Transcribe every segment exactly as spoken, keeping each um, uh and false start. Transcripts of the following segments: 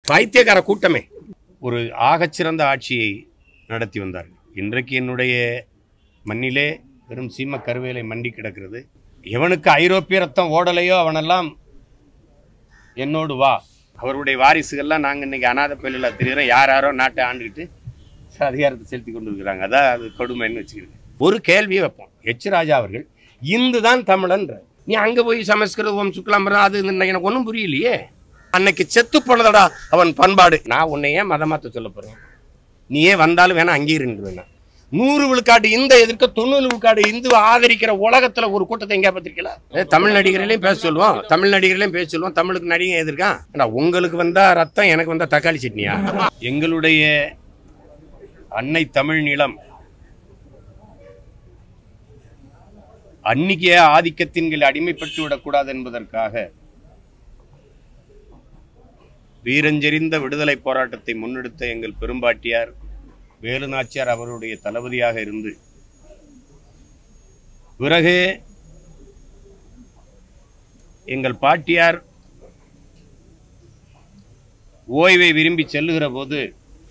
பைத்தியக்கார கூட்டமே ஒரு ஆகச்சிறந்த ஆட்சியை நடத்தி வந்தார்கள். இன்றைக்கு என்னுடைய மண்ணிலே வெறும் சீம கருவேலை மண்டி கிடக்கிறது. எவனுக்கு ஐரோப்பிய ரத்தம் ஓடலையோ அவனெல்லாம் என்னோடு வா. அவருடைய வாரிசுகள்லாம் நாங்கள் இன்னைக்கு அநாத பள்ளியில் தெரியுறோம். யார் யாரோ நாட்டை ஆண்டுக்கிட்டு அதிகாரத்தை செலுத்தி கொண்டு இருக்கிறாங்க. அதான் அது கொடுமைன்னு வச்சுக்கிறேன். ஒரு கேள்வியை வைப்போம். எச் ராஜா அவர்கள் இந்து தான் தமிழன்ற, நீ அங்கே போய் சமஸ்கிருதம் சுக்லாம் அது எனக்கு ஒன்றும் புரியலையே. அன்னைக்கு செத்து போனதடா அவன் பண்பாடு. நான் உன்னையே மதமாத்த சொல்ல போறேன். நீயே வந்தாலும் வேணா அங்கீகரின்னு. நூறு விழுக்காடு இந்த எதிர்க்க தொண்ணூறு விழுக்காடு இந்து ஆதரிக்கிற உலகத்துல ஒரு கூட்டத்தை எங்கேயா பார்த்திருக்கீங்களா? தமிழ் நடிகர்களையும் பேச சொல்லுவோம், தமிழ் நடிகர்களையும் பேச சொல்லுவோம். தமிழுக்கு நடிகை எதிர்க்கான். உங்களுக்கு வந்தா ரத்தம், எனக்கு வந்தா தக்காளி சட்னியா? எங்களுடைய அன்னை தமிழ் நிலம் அன்னிக்கே ஆதிக்கத்தின் கீழ் அடிமைப்பட்டு விடக்கூடாது என்பதற்காக வீரஞ்செறிந்த விடுதலை போராட்டத்தை முன்னெடுத்த எங்கள் பெரும்பாட்டியார் வேலு நாச்சியார் அவருடைய தளபதியாக இருந்து பிறகு எங்கள் பாட்டியார் ஓய்வை விரும்பி செல்லுகிற போது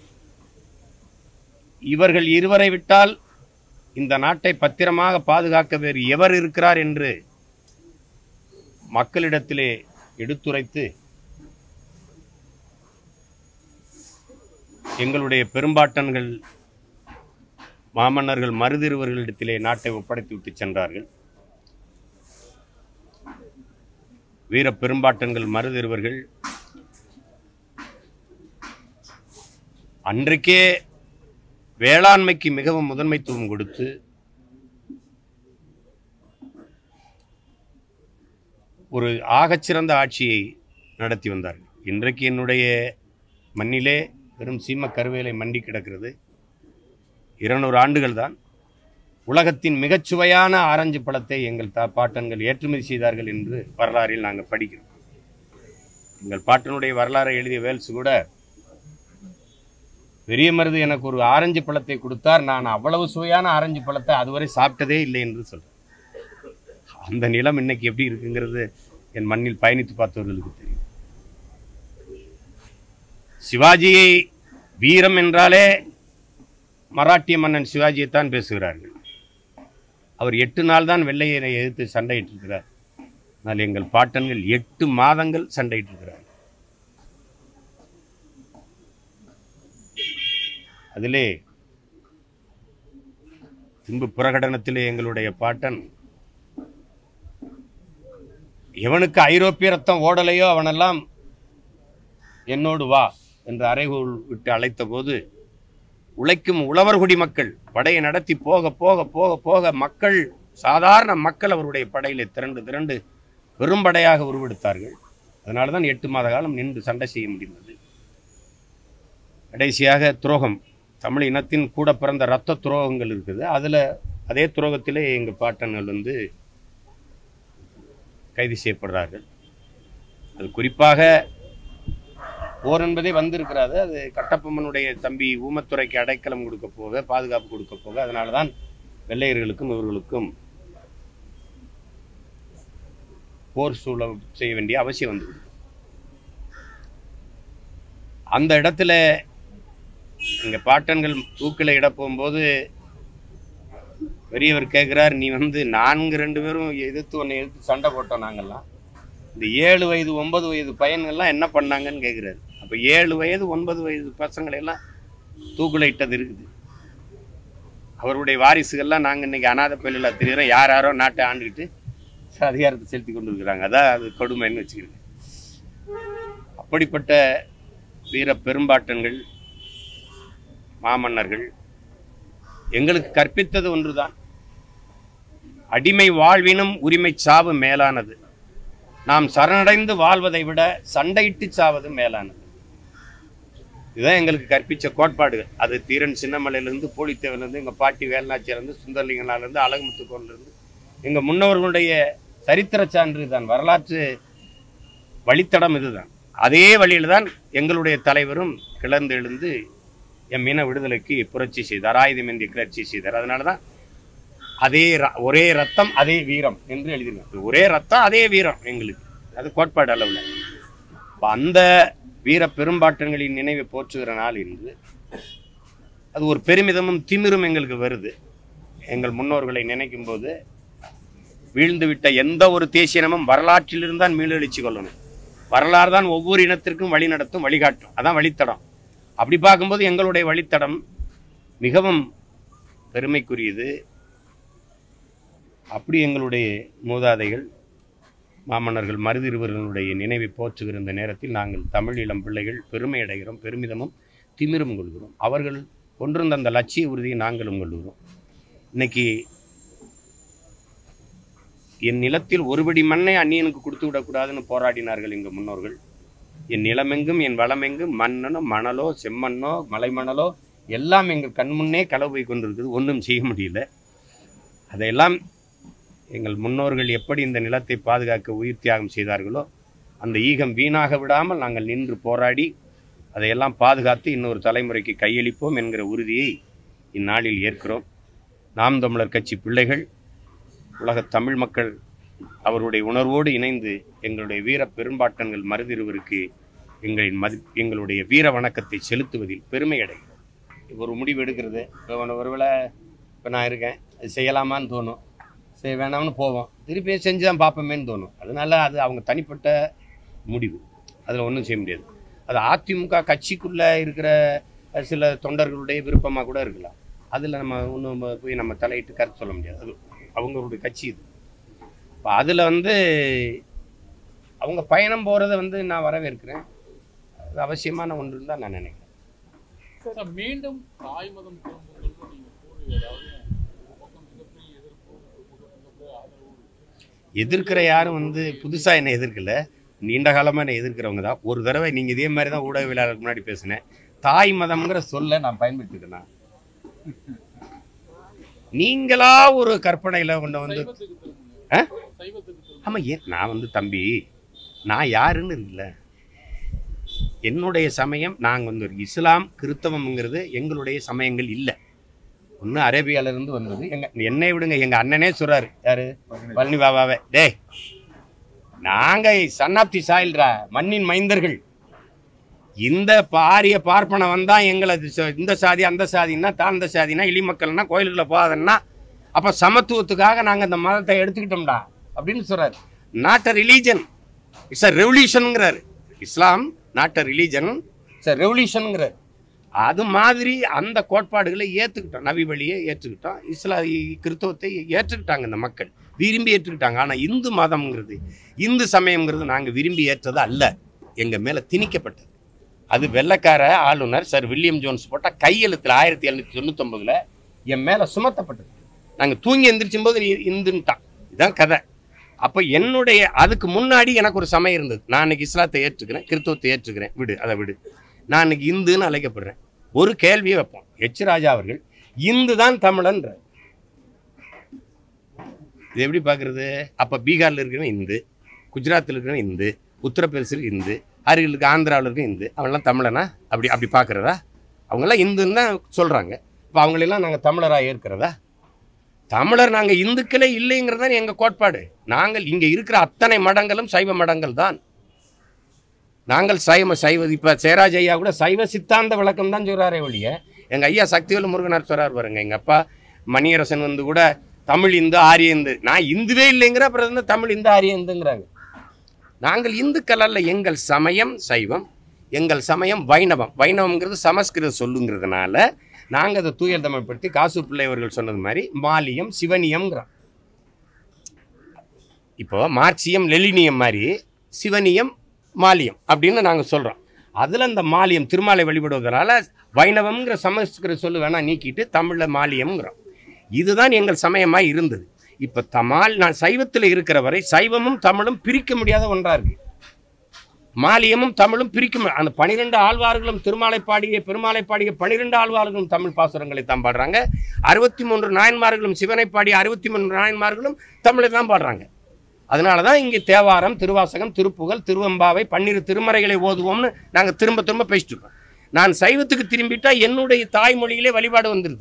இவர்கள் இருவரை விட்டால் இந்த நாட்டை பத்திரமாக பாதுகாக்க வேறு எவர் இருக்கிறார் என்று மக்களிடத்திலே எடுத்துரைத்து எங்களுடைய பெரும்பாட்டன்கள் மாமன்னர்கள் மருதிருவர்களிடத்திலே நாட்டை ஒப்படைத்து விட்டு சென்றார்கள். வீர பெரும்பாட்டன்கள் மருதிருவர்கள் அன்றைக்கே வேளாண்மைக்கு மிகவும் முதன்மைத்துவம் கொடுத்து ஒரு ஆகச்சிறந்த ஆட்சியை நடத்தி வந்தார்கள். இன்றைக்கு என்னுடைய மண்ணிலே வெறும் சீம கருவேலை மண்டி கிடக்கிறது. இருநூறு ஆண்டுகள் தான் உலகத்தின் மிகச்சுவையான ஆரஞ்சு பழத்தை எங்கள் தா பாட்டன்கள் ஏற்றுமதி செய்தார்கள் என்று வரலாறில் நாங்கள் படிக்கிறோம். எங்கள் பாட்டனுடைய வரலாறை எழுதிய வேல்ஸ் கூட பெரிய மருது எனக்கு ஒரு ஆரஞ்சு பழத்தை கொடுத்தார், நான் அவ்வளவு சுவையான ஆரஞ்சு பழத்தை அதுவரை சாப்பிட்டதே இல்லை என்று சொல்றேன். அந்த நிலம் இன்னைக்கு எப்படி இருக்குங்கிறது என் மண்ணில் பயணித்து பார்த்தவர்களுக்கு தெரியும். சிவாஜியை வீரம் என்றாலே மராட்டிய மன்னன் சிவாஜியைத்தான் பேசுகிறார்கள். அவர் எட்டு நாள் தான் வெள்ளையரை எதிர்த்து சண்டையிட்டிருக்கிறார். ஆனால் எங்கள் பாட்டன்கள் எட்டு மாதங்கள் சண்டையிட்டிருக்கிறார். அதிலே பின்பு பிரகடனத்திலே எங்களுடைய பாட்டன் எவனுக்கு ஐரோப்பிய ரத்தம் ஓடலையோ அவனெல்லாம் என்னோடு வா என்று அறைகூல் விட்டு அழைத்த போது உழைக்கும் உழவர்குடி மக்கள் படையை நடத்தி போக போக போக போக மக்கள், சாதாரண மக்கள் அவருடைய படையிலே திரண்டு திரண்டு பெரும்படையாக உருவெடுத்தார்கள். அதனால தான் எட்டு மாத காலம் நின்று சண்டை செய்ய முடிந்தது. கடைசியாக துரோகம், தமிழ் இனத்தின் கூட பிறந்த இரத்த துரோகங்கள் இருக்குது. அதில் அதே துரோகத்திலே எங்கள் பாட்டன்கள் வந்து கைது செய்யப்படுறார்கள். அது குறிப்பாக போர் என்பதே வந்திருக்கிறாரு. அது கட்டபொம்மனுடைய தம்பி ஊமத்துறைக்கு அடைக்கலம் கொடுக்க போக, பாதுகாப்பு கொடுக்க போக, அதனால தான் வெள்ளையர்களுக்கும் இவர்களுக்கும் போர் சூழல் செய்ய வேண்டிய அவசியம் வந்தது. அந்த இடத்துல எங்கள் பாட்டன்கள் தூக்கில் இட போகும்போது பெரியவர் கேட்குறார், நீ வந்து நான்கு ரெண்டு பேரும் எதிர்த்து ஒன்று எதிர்த்து சண்டை போட்டோம் நாங்கள்லாம், இந்த ஏழு வயது ஒன்பது வயது பையன்கள்லாம் என்ன பண்ணாங்கன்னு கேட்குறாரு. அப்போ ஏழு வயது ஒன்பது வயது பசங்களெல்லாம் தூக்கில் இட்டது இருக்குது. அவருடைய வாரிசுகள்லாம் நாங்கள் இன்னைக்கு அநாத பள்ளியில் தெரியுறோம். யார் யாரோ நாட்டை ஆண்டுக்கிட்டு அதிகாரத்தை செலுத்தி கொண்டு இருக்கிறாங்க. அதான் அது கொடுமைன்னு வச்சுக்கிறேன். அப்படிப்பட்ட வீர பெரும்பாட்டன்கள் மாமன்னர்கள் எங்களுக்கு கற்பித்தது ஒன்றுதான், அடிமை வாழ்வினும் உரிமை சாவு மேலானது, நாம் சரணடைந்து வாழ்வதை விட சண்டையிட்டு சாவது மேலானது. இதுதான் எங்களுக்கு கற்பித்த கோட்பாடுகள். அது தீரன் சின்னமலையிலிருந்து, போலித்தேவனிலிருந்து, எங்கள் பாட்டி வேல்நாச்சியிலிருந்து, சுந்தரலிங்கனாலிருந்து, அழகுமுத்துக்கோனிலிருந்து எங்கள் முன்னவர்களுடைய சரித்திர சான்று தான், வரலாற்று வழித்தடம் இதுதான். அதே வழியில் தான் எங்களுடைய தலைவரும் கிளர்ந்து எழுந்து எம் இன விடுதலைக்கு புரட்சி செய்தார், ஆயுதம் என்று கிளர்ச்சி செய்தார். அதனால தான் அதே ஒரே ரத்தம் அதே வீரம் என்று எழுதினார். ஒரே ரத்தம் அதே வீரம் எங்களுக்கு, அது கோட்பாடு அளவில். அந்த வீர பெரும்பாட்டங்களின் நினைவை போற்றுகிற நாள் என்று. அது ஒரு பெருமிதமும் திமிரும் எங்களுக்கு வருது. எங்கள் முன்னோர்களை நினைக்கும் போது வீழ்ந்துவிட்ட எந்த ஒரு தேசியனமும் வரலாற்றிலிருந்து தான் மீளெழுச்சி கொள்ளணும். வரலாறு தான் ஒவ்வொரு இனத்திற்கும் வழி நடத்தும், வழிகாட்டும். அதான் வழித்தடம். அப்படி பார்க்கும்போது எங்களுடைய வழித்தடம் மிகவும் பெருமைக்குரியது. அப்படி எங்களுடைய மூதாதைகள் மாமன்னர்கள் மருதிருவர்களுடைய நினைவை போற்றுகிற இந்த நேரத்தில் நாங்கள் தமிழ் இளம் பிள்ளைகள் பெருமை அடைகிறோம், பெருமிதமும் திமிரும் கொள்கிறோம். அவர்கள் கொண்டிருந்த அந்த லட்சிய உறுதியை நாங்களும் கொள்கிறோம். இன்னைக்கு என் நிலத்தில் ஒருபடி மண்ணை அந்நியனுக்கு கொடுத்து விடக்கூடாதுன்னு போராடினார்கள் எங்கள் முன்னோர்கள். என் நிலமெங்கும் என் வளமெங்கும் மண்ணனோ மணலோ செம்மண்ணோ மலைமணலோ எல்லாம் எங்கள் கண்முன்னே களவு போய் கொண்டிருக்குது. ஒன்றும் செய்ய முடியல. அதையெல்லாம் எங்கள் முன்னோர்கள் எப்படி இந்த நிலத்தை பாதுகாக்க உயிர் தியாகம் செய்தார்களோ அந்த ஈகம் வீணாக விடாமல் நாங்கள் நின்று போராடி அதையெல்லாம் பாதுகாத்து இன்னொரு தலைமுறைக்கு கையளிப்போம் என்கிற உறுதியை இந்நாளில் ஏற்கிறோம். நாம் தமிழர் கட்சி பிள்ளைகள், உலகத் தமிழ் மக்கள் அவருடைய உணர்வோடு இணைந்து எங்களுடைய வீர பெரும்பாட்டன்கள் மருதிருவருக்கு எங்களின் மதி எங்களுடைய வீர வணக்கத்தை செலுத்துவதில் பெருமை அடைகிறோம். ஒரு முடிவு எடுக்கிறது, இப்போ ஒருவேளை இப்போ நான் இருக்கேன், அது செய்யலாமான்னு தோணும், சரி வேணாம்னு போவோம், திருப்பி செஞ்சு தான் பார்ப்போமேன்னு தோணும். அதனால அது அவங்க தனிப்பட்ட முடிவு, அதில் ஒன்றும் செய்ய முடியாது. அது அதிமுக கட்சிக்குள்ளே இருக்கிற சில தொண்டர்களுடைய விருப்பமாக கூட இருக்கலாம். அதில் நம்ம ஒன்றும் போய் நம்ம தலையிட்டு கருத்து சொல்ல முடியாது. அது அவங்களுடைய கட்சி இது. இப்போ அதில் வந்து அவங்க பயணம் போகிறத வந்து நான் வரவேற்கிறேன். அது அவசியமான ஒன்று தான் நான் நினைக்கிறேன். மீண்டும் தாய் மதம் எதிர்க்கிற யாரும் வந்து புதுசாக என்ன எதிர்க்கல, நீண்ட காலமாக என்ன எதிர்க்கிறவங்க தான். ஒரு தடவை நீங்கள் இதே மாதிரி தான் ஊடகவியலாளருக்கு முன்னாடி பேசினேன். தாய் மதம்ங்கிற சொல்ல நான் பயன்படுத்திட்டேன்னா நீங்களா ஒரு கற்பனையில் கொண்டு வந்து ஆமாம். ஏன் நான் வந்து தம்பி நான் யாருன்னு இருக்குல்ல, என்னுடைய சமயம் நாங்கள் வந்து இஸ்லாம் கிறித்தவம்ங்கிறது எங்களுடைய சமயங்கள் இல்லை. ஒன்று அரேபியாவிலேருந்து வந்தது. எங்கள் என்னை விடுங்க, எங்கள் அண்ணனே சொல்கிறாரு, யார் பழனி பாபாவே, டே நாங்கள் சன்னாப்தி சாயில்ரா, மண்ணின் மைந்தர்கள். இந்த பாரிய பார்ப்பனை வந்தால் எங்களை இந்த சாதி அந்த சாதின்னா தாழ்ந்த சாதினா இழி மக்கள்னா கோயிலுக்குள்ள போகாதன்னா அப்போ சமத்துவத்துக்காக நாங்கள் இந்த மதத்தை எடுத்துக்கிட்டோம்டா அப்படின்னு சொல்கிறார். Not a religion, it's a ரெவல்யூஷனுங்கிறார். Islam not a religion, it's a ரெவல்யூஷனுங்கிறார். அது மாதிரி அந்த கோட்பாடுகளை ஏற்றுக்கிட்டோம், நபி வழியை ஏற்றுக்கிட்டோம், இஸ்லா கிறிஸ்தவத்தை ஏற்றுக்கிட்டாங்க இந்த மக்கள், விரும்பி ஏற்றுக்கிட்டாங்க. ஆனால் இந்து மதம்ங்கிறது இந்து சமயங்கிறது நாங்கள் விரும்பி ஏற்றது அல்ல, எங்கள் மேலே திணிக்கப்பட்டது. அது வெள்ளைக்கார ஆளுநர் சர் வில்லியம் ஜோன்ஸ் போட்ட கையெழுத்தில் ஆயிரத்தி எழுநூற்றி தொண்ணூத்தொம்பதுல என் மேலே சுமத்தப்பட்டது. நாங்கள் தூங்கி எந்திரிச்சும் போது இந்துன்ட்டான். இதுதான் கதை. அப்போ என்னுடைய அதுக்கு முன்னாடி எனக்கு ஒரு சமயம் இருந்தது. நான் இன்னைக்கு இஸ்லாத்தை ஏற்றுக்கிறேன், கிறிஸ்தவத்தை ஏற்றுக்கிறேன், விடு அதை விடு, நான் இன்னைக்கு இந்துன்னு அழைக்கப்படுறேன். ஒரு கேள்வியை வைப்போம், எச் ராஜா அவர்கள் இந்து தான் தமிழன்ற, இது எப்படி பார்க்குறது? அப்போ பீகாரில் இருக்கிறவன் இந்து, குஜராத்தில் இருக்கிறவன் இந்து, உத்தரப்பிரதேசில் இந்து, அருகில் இருக்க ஆந்திராவில் இருக்க இந்து, அவங்களாம் தமிழனா? அப்படி அப்படி பார்க்குறதா? அவங்களாம் இந்துன்னு தான் சொல்கிறாங்க. இப்போ அவங்களெல்லாம் நாங்கள் தமிழராக ஏற்கிறதா? தமிழர் நாங்கள் இந்துக்களே இல்லைங்கிறது தான் எங்கள் கோட்பாடு. நாங்கள் இங்கே இருக்கிற அத்தனை மடங்களும் சைவ மடங்கள் தான். நாங்கள் சைவ சைவ இப்போ சேராஜ் ஐயா கூட சைவ சித்தாந்த விளக்கம் தான் சொல்கிறாரே ஒழிய, எங்கள் ஐயா சக்திவேலு முருகனார் சொல்கிறார் பாருங்க, எங்கள் அப்பா மணியரசன் வந்து கூட தமிழ் இந்து ஆரிய இந்து, நான் இந்துவே இல்லைங்கிற அப்புறம் வந்து தமிழ் இந்து ஆரிய இந்துங்கிறாங்க. நாங்கள் இந்துக்கள் அல்ல, எங்கள் சமயம் சைவம், எங்கள் சமயம் வைணவம். வைணவங்கிறது சமஸ்கிருத சொல்லுங்கிறதுனால நாங்கள் அதை தூய தமிழ்படுத்தி காசு பிள்ளை அவர்கள் சொன்னது மாதிரி மாலியம் சிவனியம்ங்கிறோம். இப்போ மார்க்சியம் லெலினியம் மாதிரி சிவனியம் மாலியம் அப்படின்னு நாங்கள் சொல்கிறோம். அதில் அந்த மாலியம் திருமாலை வழிபடுவதனால வைணவம்ங்கிற சமஸ்கிருத சொல்லு வேணால் நீக்கிட்டு தமிழில் மாலியம்ங்கிறோம். இதுதான் எங்கள் சமயமாக இருந்தது. இப்போ தமால் நான் சைவத்தில் இருக்கிற வரை சைவமும் தமிழும் பிரிக்க முடியாத ஒன்றாக இருக்குது. மாலியமும் தமிழும் பிரிக்க அந்த பனிரெண்டு ஆழ்வார்களும் திருமாலை பாடிய பெருமாளை பாடிய பனிரெண்டு ஆழ்வார்களும் தமிழ் பாசுரங்களை தான் பாடுறாங்க. அறுபத்தி மூன்று நாயன்மார்களும் சிவனை பாடிய அறுபத்தி மூன்று நாயன்மார்களும் தமிழை தான் பாடுறாங்க. அதனால தான் இங்கே தேவாரம், திருவாசகம், திருப்புகழ், திருவம்பாவை, பன்னிரு திருமறைகளை ஓதுவோம்னு நாங்கள் திரும்ப திரும்ப பேசிட்டு இருக்கோம். நான் சைவத்துக்கு திரும்பிட்டா என்னுடைய தாய்மொழியிலே வழிபாடு வந்துடுது.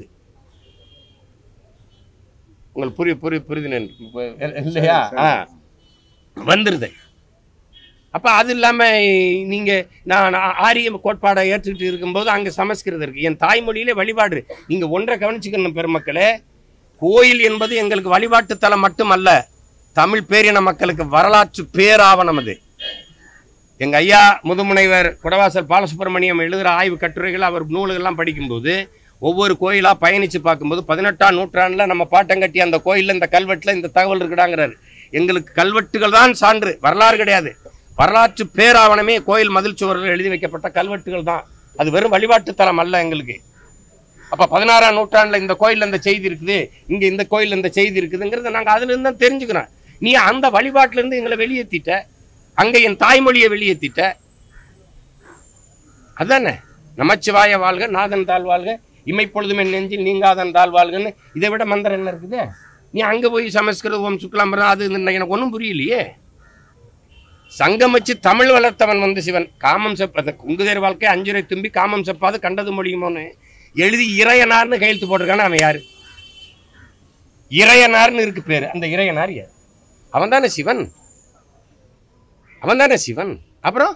உங்களுக்கு புரிய புரிய புரியுது இல்லையா? ஆ வந்துடுது. அப்போ அது இல்லாமல் நீங்கள் நான் ஆரிய கோட்பாடை ஏற்றுக்கிட்டு இருக்கும்போது அங்கே சமஸ்கிருதம் இருக்குது. என் தாய்மொழியிலே வழிபாடு. நீங்கள் ஒன்றை கவனிச்சுக்கணும் பெருமக்களே, கோயில் என்பது எங்களுக்கு வழிபாட்டு தலம் மட்டுமல்ல, தமிழ் பேரின மக்களுக்கு வரலாற்று பேராவணம். அது எங்கள் ஐயா முதுமுனைவர் குடவாசல் பாலசுப்ரமணியம் எழுதுகிற ஆய்வு கட்டுரைகள், அவர் நூல்கள்லாம் படிக்கும்போது ஒவ்வொரு கோயிலாக பயணித்து பார்க்கும்போது பதினெட்டாம் நூற்றாண்டில் நம்ம பாட்டம் கட்டி அந்த கோயிலில் இந்த கல்வெட்டில் இந்த தகவல் இருக்குடாங்கிறாரு. எங்களுக்கு கல்வெட்டுகள் தான் சான்று, வரலாறு கிடையாது. வரலாற்று பேராவணமே கோயில் மதில் சுவரில் எழுதி வைக்கப்பட்ட கல்வெட்டுகள் தான். அது வெறும் வழிபாட்டு தலம் அல்ல எங்களுக்கு. அப்போ பதினாறாம் நூற்றாண்டில் இந்த கோயிலில் இந்த செய்தி இருக்குது, இங்கே இந்த கோயிலில் இந்த செய்தி இருக்குதுங்கிறத நாங்கள் அதுலேருந்து தான் தெரிஞ்சுக்கிறோம். நீ அந்த வழிபாட்டிலேருந்து எங்களை வெளியேற்றிட்ட, அங்கே என் தாய்மொழியை வெளியேற்றிட்ட. அதுதானே நமச்சிவாய வாழ்க, நாதன் தாழ் வாழ்க, இமைப்பொழுதுமே நெஞ்சில் நீங்காதன் தாழ் வாழ்கன்னு இதை விட மந்திரம் என்ன இருக்குது? நீ அங்கே போய் சமஸ்கிருதம் சுக்லாம்பரம் அது எனக்கு ஒன்றும் புரியலையே. சங்கம் வச்சு தமிழ் வளர்த்தவன் வந்து சிவன். காமம் செப்ப குங்குதேர் வாழ்க்கை அஞ்சுரை தும்பி காமம் செப்பாது கண்டது மொழியுமோன்னு எழுதி இறையனார்னு கையெழுத்து போட்டிருக்கான அவன் யாரு? இறையனார்னு இருக்கு பேரு. அந்த இறையனார் யார்? அவன் தானே சிவன், அவன் தானே சிவன். அப்புறம்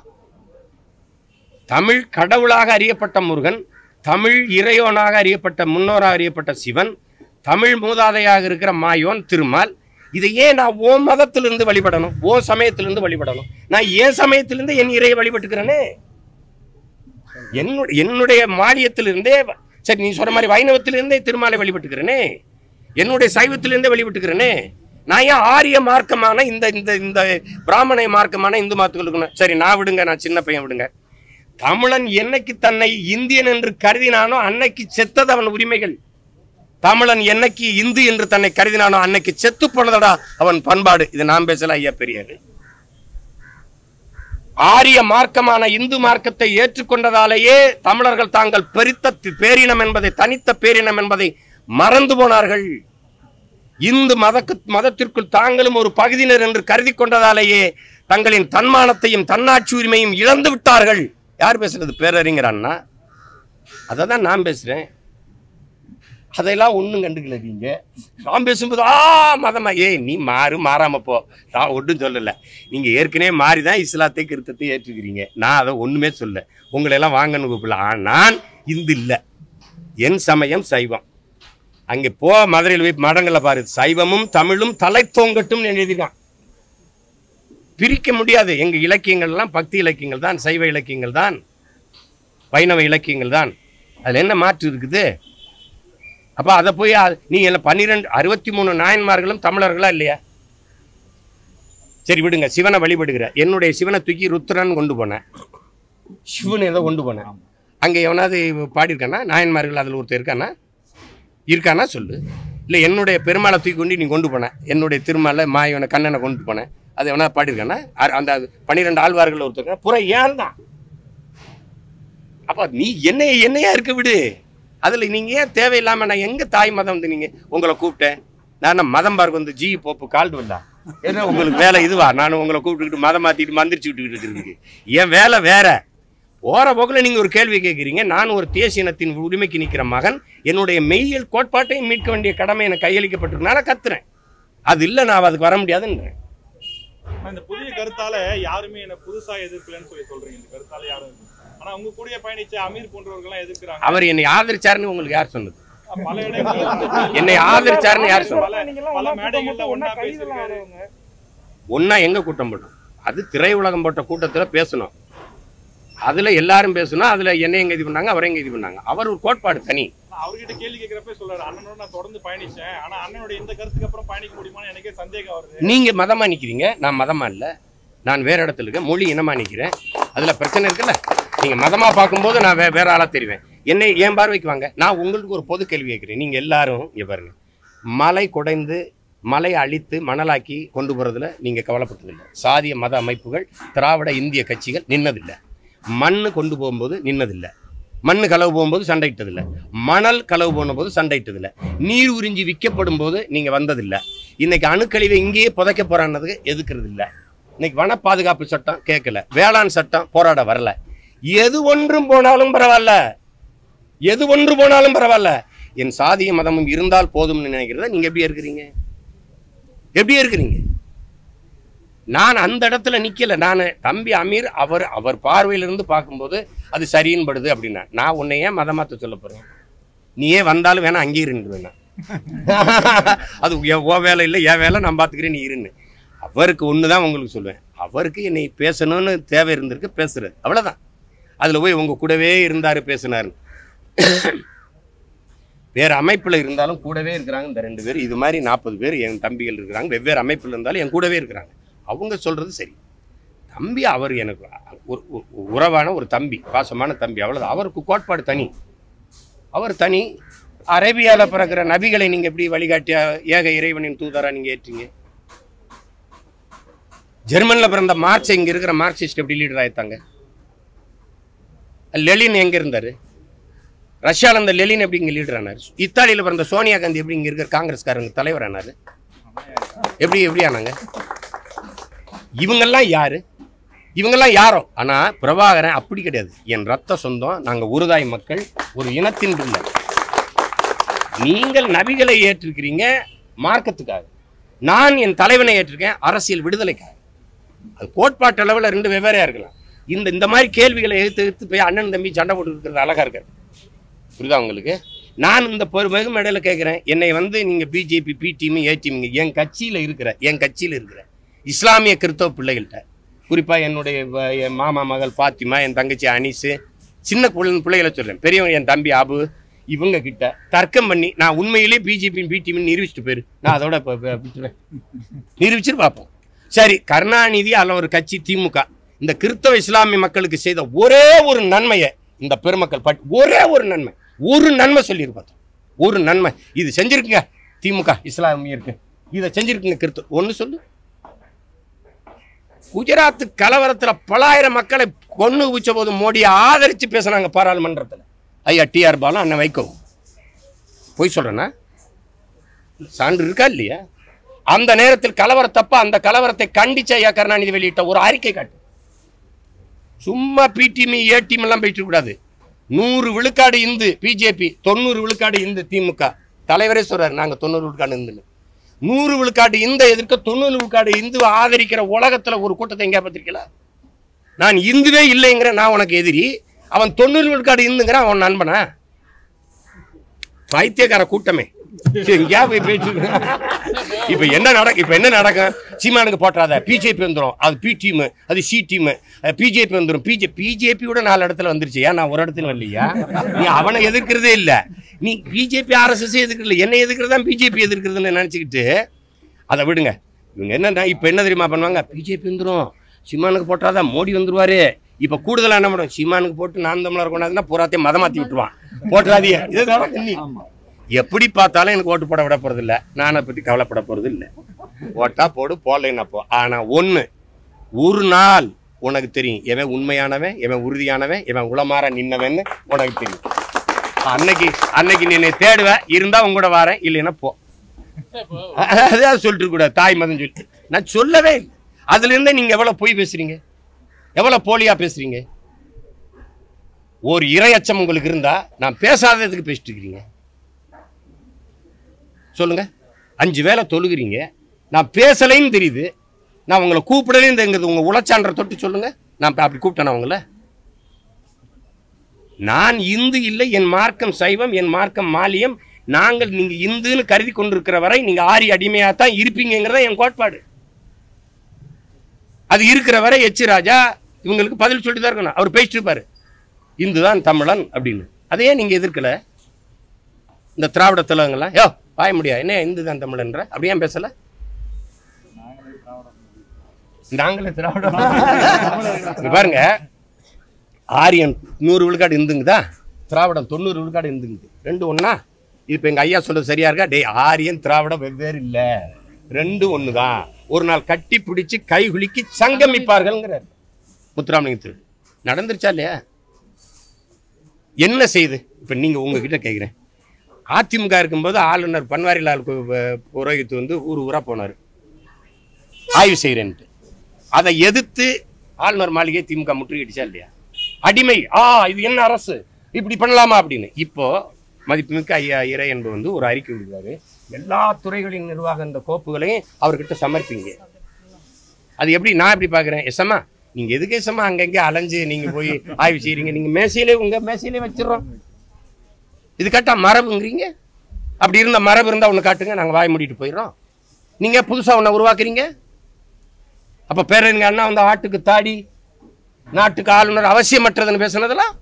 தமிழ் கடவுளாக அறியப்பட்ட முருகன், தமிழ் இறையோனாக அறியப்பட்ட முன்னோராக அறியப்பட்ட சிவன், தமிழ் மூதாதையாக இருக்கிற மாயோன் திருமால். இதை ஏன் நான் ஓ மதத்திலிருந்து வழிபடணும், ஓ சமயத்திலிருந்து வழிபடணும்? நான் ஏன் சமயத்திலிருந்து என் இறையை வழிபட்டுக்கிறேனே, என்னுடைய என்னுடைய மானியத்திலிருந்தே. சரி, நீ சொல்ற மாதிரி வைணவத்திலிருந்தே திருமாலை வழிபட்டுக்கிறேனே, என்னுடைய சைவத்திலிருந்தே வழிபட்டுக்கிறேனே. நான் ஏன் ஆரிய மார்க்கமான இந்த இந்த இந்த பிராமண மார்க்கமான இந்து மதத்துக்கு? சரி, நான் விடுங்க, நான் சின்ன பையன் விடுங்க. தமிழன் என்னைக்கு தன்னை இந்தியன் என்று கருதினானோ அன்னைக்கு செத்தது அவன் உரிமைகள். தமிழன் என்னைக்கு இந்து என்று தன்னை கருதினானோ அன்னைக்கு செத்து போனதடா அவன் பண்பாடு. இது நான் பேசல, ஐயா பெரியாரு. ஆரிய மார்க்கமான இந்து மார்க்கத்தை ஏற்றுக்கொண்டதாலேயே தமிழர்கள் தாங்கள் பெரித்த பேரினம் என்பதை, தனித்த பேரினம் என்பதை மறந்து போனார்கள். இந்து மத மதத்திற்குள் தாங்களும் ஒரு பகுதியினர் என்று கருதி கொண்டதாலேயே தங்களின் தன்மானத்தையும் தன்னாட்சி உரிமையும் இழந்து விட்டார்கள். யார் பேசுறது? பேரறிஞர் அண்ணா. அதை தான் நான் பேசுறேன். அதெல்லாம் ஒன்றும் கண்டுக்கல. நீங்க நான் பேசும்போது ஆ மதமா, ஏய் நீ மாறு, மாறாம போ, நான் ஒன்றும் சொல்லலை. நீங்க ஏற்கனவே மாறி தான் இஸ்லாத்தை கிறிஸ்தத்தை ஏற்றுக்கிறீங்க. நான் அதை ஒண்ணுமே சொல்ல, உங்களை எல்லாம் வாங்கன்னு கூப்பிடல. நான் இந்து இல்லை, என் சமயம் சைவம். அங்கே போ, மதுரையில் போய் மடங்களை பாரு, சைவமும் தமிழும் தலை தோங்கட்டும் எழுதிதான். பிரிக்க முடியாது. எங்க இலக்கியங்கள் எல்லாம் பக்தி இலக்கியங்கள் தான், சைவ இலக்கியங்கள் தான், வைணவ இலக்கியங்கள் தான். அதுல என்ன மாற்று இருக்குது? அப்ப அதை போய் நீங்க எல்லாம் பன்னிரெண்டு அறுபத்தி மூணு நாயன்மார்களும் தமிழர்களா இல்லையா? சரி விடுங்க, சிவனை வழிபடுகிற என்னுடைய சிவனை தூக்கி ருத்ரன் கொண்டு போனேன், சிவன் ஏதோ கொண்டு போனேன். அங்க எவனாவது பாடியிருக்கானா? நாயன்மார்கள் அதில் ஒருத்தர் இருக்கானா? இருக்கானா சொல்லு. இல்லை என்னுடைய பெருமாளை தூக்கி கொண்டு நீ கொண்டு போனேன், என்னுடைய திருமாலை மாயவனை கண்ணனை கொண்டு போனேன், அது எவனா பாடியிருக்கானா? அந்த பன்னிரெண்டு ஆழ்வார்கள் ஒருத்தர் புற ஏன் தான். அப்ப நீ என்னைய என்னையா இருக்க விடு. அதுல நீங்க ஏன் தேவையில்லாம, நான் எங்க தாய் மதம் வந்து நீங்க உங்களை கூப்பிட்டேன்? நான் மதம் பார்க்க வந்து ஜி போப்பு கால்டு வந்தா ஏன்னா உங்களுக்கு வேலை இதுவா? நான் உங்களை கூப்பிட்டுக்கிட்டு மதம் மாத்திட்டு மந்திரிச்சு விட்டுக்கிட்டு இருக்கு. என் வேலை வேற. போற போக்குல நீங்க ஒரு கேள்வி கேட்குறீங்க. நான் ஒரு தேசிய இனத்தின் உரிமைக்கு நிற்கிற மகன், என்னுடைய மெய்யியல் கோட்பாட்டையும் மீட்க வேண்டிய கடமை எனக்கு கையளிக்கப்பட்டிருக்கு. நான் கத்துறேன், அது இல்லை, நான் அதுக்கு வர முடியாதுன்றேன். இந்த புதிய கருத்தால யாருமே என்ன புதுசா எதிர்க்கலன்னு சொல்லி சொல்றீங்க. இந்த கருத்தால யாரும், ஆனா உங்க கூட பயணிச்ச அமீர் போன்றவர்கள் எதிர்க்கிறாங்க. அவர் என்னை ஆதரிச்சாருன்னு உங்களுக்கு யார் சொன்னது? என்னை ஆதரிச்சாருன்னு யார் சொன்னது? பல மேடைகள்ல ஒண்ணா பேசிருக்காரு. ஒன்னா எங்க கூட்டம் போட்டோம்? அது திரையுலகம் போட்ட கூட்டத்துல பேசணும். அதுல எல்லாரும் பேசணும். அதுல என்ன எங்க இது பண்ணாங்க, அவரை எங்க இது பண்ணாங்க. அவர் ஒரு கோட்பாடு தனி. அவர்கிட்ட கேள்வி கேட்கிறப்ப சொல்றாரு, அண்ணனோட நான் தொடர்ந்து பயணிச்சேன், ஆனா அண்ணனோட இந்த கருத்துக்கு அப்புறம் பயணிக்க முடியுமான்னு எனக்கே சந்தேகம் வருது. நீங்க மதமா நிக்கிறீங்க, நான் மதமா இல்ல. நான் வேற இடத்துல இருக்கேன், மொழி இனமா நிக்கிறேன். அதுல பிரச்சனை இருக்குல்ல. நீங்க மதமா பார்க்கும்போது நான் வே வேற ஆளா தெரிவேன். என்னை என் பார்வைக்கு வாங்க. நான் உங்களுக்கு ஒரு பொது கேள்வி கேட்கிறேன். நீங்க எல்லாரும் இங்க பாருங்க, மலை குடைந்து மலை அழித்து மணலாக்கி கொண்டு போறதுல நீங்க கவலைப்பட்டதில்லை. சாதிய மத அமைப்புகள், திராவிட இந்திய கட்சிகள் நின்னதில்லை. மண்ணு கொண்டு போகும்போது நின்னதில்லை. மண்ணு களவு போகும்போது சண்டையிட்டதில்லை. மணல் களவு போன போது சண்டையிட்டதில்லை. நீர் உறிஞ்சி விற்கப்படும் போது நீங்க வந்ததில்லை. இன்னைக்கு அணுக்கழிவை இங்கேயே புதைக்க போறான்னதுக்கு எதுக்குறது இல்லை. இன்னைக்கு வன பாதுகாப்பு சட்டம் கேட்கல, வேளாண் சட்டம் போராட வரல. எது ஒன்றும் போனாலும் பரவாயில்ல, எது ஒன்று போனாலும் பரவாயில்ல, என் சாதிய மதமும் இருந்தால் போதும்னு நினைக்கிறத நீங்க எப்படி இருக்கிறீங்க? எப்படி இருக்கிறீங்க? நான் அந்த இடத்துல நிக்கல. நான் தம்பி அமீர் அவர் அவர் பார்வையிலிருந்து பார்க்கும்போது அது சரின்னு படுது அப்படின்னா, நான் உன்னை ஏன் மத மாத்த சொல்ல போறேன்? நீயே வந்தாலும் வேணா அங்கேயே இருந்து வேணா, அது ஓ வேலை இல்லை என் வேலை, நான் பார்த்துக்கிறேன் நீ இருன்னு. அவருக்கு ஒண்ணுதான் உங்களுக்கு சொல்லுவேன், அவருக்கு என்னை பேசணும்னு தேவை இருந்திருக்கு, பேசுறது அவ்வளவுதான். அதுல போய் உங்க கூடவே இருந்தாரு பேசினாரு. வேறு அமைப்பில் இருந்தாலும் கூடவே இருக்கிறாங்க இந்த ரெண்டு பேர். இது மாதிரி நாற்பது பேர் என் தம்பிகள் இருக்கிறாங்க, வெவ்வேறு அமைப்பில் இருந்தாலும் என் கூடவே இருக்கிறாங்க. அவங்க சொல்கிறது சரி. தம்பி அவர் எனக்கு ஒரு உறவான ஒரு தம்பி, பாசமான தம்பி, அவ்வளோதான். அவருக்கு கோட்பாடு தனி, அவர் தனி. அரேபியாவில் பிறக்கிற நபிகளை நீங்கள் எப்படி வழிகாட்டியா ஏக இறைவனின் தூதராக நீங்கள் ஏற்றீங்க? ஜெர்மனியில் பிறந்த மார்க்ஸ் இங்கே இருக்கிற மார்க்சிஸ்ட் எப்படி லீடர் ஆயிட்டாங்க? லெலின் எங்கே இருந்தார்? ரஷ்யாவில் இருந்த லெலின் எப்படி இங்கே லீடர் ஆனார்? இத்தாலியில் பிறந்த சோனியா காந்தி எப்படி இங்கே இருக்கிற காங்கிரஸ்காரங்க தலைவர் ஆனார்? எப்படி எப்படி ஆனாங்க? இவங்கெல்லாம் யாரு? இவங்கெல்லாம் யாரோ. ஆனால் பிரபாகரன் அப்படி கிடையாது. என் ரத்த சொந்தம், நாங்கள் உருதாய் மக்கள், ஒரு இனத்தின் இல்லை. நீங்கள் நபிகளை ஏற்றிருக்கிறீங்க மார்க்கத்துக்காக, நான் என் தலைவனை ஏற்றிருக்கேன் அரசியல் விடுதலைக்காக. அது கோட்பாட்டு அளவில் ரெண்டு வெவ்வேறையா இருக்கலாம். இந்த இந்த மாதிரி கேள்விகளை எடுத்து எடுத்து போய் அண்ணன் தம்பி சண்டை போட்டு இருக்கிறது அழகா இருக்காரு. புரியுதா உங்களுக்கு? நான் இந்த வெகு மேடையில் கேட்குறேன், என்னை வந்து நீங்கள் பிஜேபி பி டீமு ஏ டீமுங்க, என் கட்சியில் இருக்கிற என் கட்சியில் இருக்கிற இஸ்லாமிய கிறிஸ்தவ பிள்ளைகள்கிட்ட, குறிப்பாக என்னுடைய என் மாமா மகள் ஃபாத்திமா, என் தங்கச்சி அனீஸு, சின்ன பிள்ளை பிள்ளைகளை சொல்கிறேன், பெரியவங்க என் தம்பி அபு, இவங்க கிட்ட தர்க்கம் பண்ணி நான் உண்மையிலேயே பிஜேபி பி டீம்னு நிரூபிச்சுட்டு போயிரு, நான் அதோட இப்போ நிரூபிச்சுட்டு பார்ப்போம். சரி, கருணாநிதி அல்ல ஒரு கட்சி திமுக இந்த கிறிஸ்தவ இஸ்லாமிய மக்களுக்கு செய்த ஒரே ஒரு நன்மையை இந்த பெருமக்கள் பட் ஒரே ஒரு நன்மை ஒரு நன்மை சொல்லியிருப்பாங்க. ஒரு நன்மை இது செஞ்சிருக்குங்க திமுக இஸ்லாமியருக்கு, இதை செஞ்சிருக்குங்க கிறிஸ்தவ. ஒன்று சொல்லு. குஜராத் கலவரத்தில் பலாயிரம் மக்களை கொண்டு குவிச்ச போது மோடியை ஆதரித்து பேசினாங்க பாராளுமன்றத்தில். ஐயா டி ஆர் பாலு, அண்ணன் வைகோ. போய் சொல்றேன்னா சான்று இருக்கா இல்லையா? அந்த நேரத்தில் கலவரத்தப்ப அந்த கலவரத்தை கண்டிச்ச ஐயா கருணாநிதி வெளியிட்ட ஒரு அறிக்கை காட்டு. சும்மா பிடிமி ஏடிஎம் எல்லாம் போயிட்டு கூடாது. நூறு விழுக்காடு இந்து பிஜேபி, தொண்ணூறு விழுக்காடு இந்து திமுக. தலைவரே சொல்றாரு நாங்க தொண்ணூறு விழுக்காடு இந்து. நூறு விழுக்காடு இந்த எதிர்க்க தொண்ணூறு விழுக்காடு இந்து ஆதரிக்கிற உலகத்துல ஒரு கூட்டத்தை எங்க பார்த்திருக்கல? நான் இந்துவே இல்லைங்கிற நான் உனக்கு எதிரி, அவன் தொண்ணூறு விழுக்காடு இந்துங்கிற அவன் நண்பனா? பைத்தியக்கார கூட்டமே. இப்ப என்ன நடக்கும்? இப்ப என்ன நடக்கும்? சீமானுக்கு போட்டாத பிஜேபி வந்துடும், அது பி டீம், அது சி டீம், பிஜேபி வந்துடும். பிஜேபி பிஜேபியோட நாலு இடத்துல வந்துருச்சு. ஏன் நான் ஒரு இடத்துல வரலையா? நீ அவனை எதிர்க்கிறதே இல்லை. நீ பிஜேபி ஆர்எஸ்எஸ் எதிர்க்கல, என்ன எதிர்க்கிறதா பிஜேபி எதிர்க்கிறதுன்னு நினைச்சுக்கிட்டு அதை விடுங்க. இவங்க என்ன இப்ப என்ன தெரியுமா பண்ணுவாங்க? பிஜேபி வந்துடும், சீமானுக்கு போட்டாதான் மோடி வந்துருவாரு. இப்ப கூடுதலா என்ன பண்ணுவோம்? சீமானுக்கு போட்டு நான் தமிழர் கொண்டாதுன்னா பூராத்தையும் மதம் மாத்தி விட்டுருவான். போட்டுறாதீங்க. இதுதான் எப்படி பார்த்தாலும் எனக்கு ஓட்டு போட விட போறது இல்லை. நான் அதை பத்தி கவலைப்பட போறது இல்லை. ஓட்டா போடு, போடலைன்னா போ. ஆனா ஒண்ணு, ஒரு நாள் உனக்கு தெரியும் எவன் உண்மையானவன், எவன் உறுதியானவன், எவன் உளமாற நின்னவன்னு உனக்கு தெரியும். அன்னைக்கு அன்னைக்கு நீ என்னை தேடுவ, இருந்தா உங்க கூட வரேன், இல்லைன்னா போ. அதாவது சொல்லிட்டு கூட தாய் மதம் சொல்லிட்டு நான் சொல்லவே இல்லை. அதுல இருந்தே நீங்க எவ்வளவு பொய் பேசுறீங்க, எவ்வளவு போலியா பேசுறீங்க. ஒரு இரையச்சம் உங்களுக்கு இருந்தா நான் பேசாததுக்கு பேசிட்டு இருக்கிறீங்க. சொல்லுங்க. அஞ்சு வேலை தொழுகிறீங்க, நான் பேசலைன்னு தெரியுது, நான் உங்களை கூப்பிடலையும் தெரியுது. உங்க உளச்சான்ற தொட்டு சொல்லுங்க, நான் அப்படி கூப்பிட்டேன் உங்களை? நான் இந்து இல்லை, என் மார்க்கம் சைவம், என் மார்க்கம் மாலியம். நாங்கள் நீங்க இந்துன்னு கருதி கொண்டிருக்கிற வரை நீங்க ஆரி அடிமையாத்தான் இருப்பீங்கிறத என் கோட்பாடு. அது இருக்கிற வரை எச் ராஜா இவங்களுக்கு பதில் சொல்லிட்டு தான் இருக்கணும். அவர் பேசிட்டு இருப்பாரு இந்துதான் தமிழன் அப்படின்னு. அதையே நீங்க எதிர்க்கல. இந்த திராவிட தலைவங்களாம் யோ பாய முடியாது, என்ன இந்து தான் தமிழன்ற அப்படியே பேசல. நாங்களே திராவிட பாருங்க. ஆரியன் நூறு விழுக்காடு இந்துங்குதா, திராவிடம் தொண்ணூறு விழுக்காடு இந்துங்குது. ரெண்டு ஒன்னா? இப்ப எங்க ஐயா சொல்றது சரியா இருக்கா? டே, ஆரியன் திராவிடம் வெவ்வேறு இல்ல, ரெண்டு ஒண்ணுதான். ஒரு நாள் கட்டி பிடிச்சு கை குலுக்கி சங்கமிப்பார்கள்ங்கிறார் முத்துராமலிங்கத்தில். நடந்துருச்சா இல்லையா? என்ன செய்யுது? இப்ப நீங்க உங்ககிட்ட கேட்கிறேன், அதிமுக இருக்கும்போது ஆளுநர் பன்வாரிலால் புரோஹித் வந்து ஊர் ஊரா போனார் ஆய்வு செய்யறேன்ட்டு. அதை எதிர்த்து ஆளுநர் மாளிகை திமுக முற்றுகையிடுச்சா இல்லையா? அடிமை, ஆ இது என்ன அரசு, இப்படி பண்ணலாமா அப்படின்னு. இப்போ மதிப்புமிக்க ஐயா இறை என்பது வந்து ஒரு அறிக்கை விடுறாரு, எல்லா துறைகளின் நிர்வாக இந்த கோப்புகளையும் அவர்கிட்ட சமர்ப்பிங்க. அது எப்படி நான் எப்படி பார்க்குறேன், எஸ்எம்மா நீங்கள் எதுக்கு எஸ்எம்மா அங்கங்கே அலைஞ்சு நீங்கள் போய் ஆய்வு செய்கிறீங்க, நீங்கள் மேசையிலே உங்கள் மேசையிலே வச்சிடறோம், இது கரெக்டா மரபுங்கிறீங்க. அப்படி இருந்த மரபு இருந்தால் ஒன்று காட்டுங்க, நாங்கள் வாய் மூடிட்டு போயிடுறோம். நீங்கள் புதுசாக ஒன்று உருவாக்குறீங்க. அப்போ பேரறிஞர் அண்ணா வந்து ஆட்டுக்கு தாடி நாட்டுக்கு ஆளுநர் அவசியமற்றதுன்னு பேசுனதெல்லாம்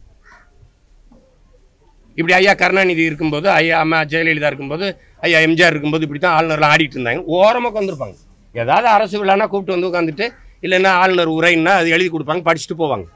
இப்படி ஐயா கருணாநிதி இருக்கும்போது, ஐயா அம்மா ஜெயலலிதா இருக்கும்போது, ஐயா எம்ஜிஆர் இருக்கும்போது இப்படி தான் ஆளுநர்லாம் ஆடிட்டு இருந்தாங்க. ஓரமாக வந்திருப்பாங்க. ஏதாவது அரசு விழானா கூப்பிட்டு வந்து உட்காந்துட்டு, இல்லைன்னா ஆளுநர் உரைன்னா அது எழுதி கொடுப்பாங்க, படிச்சுட்டு போவாங்க.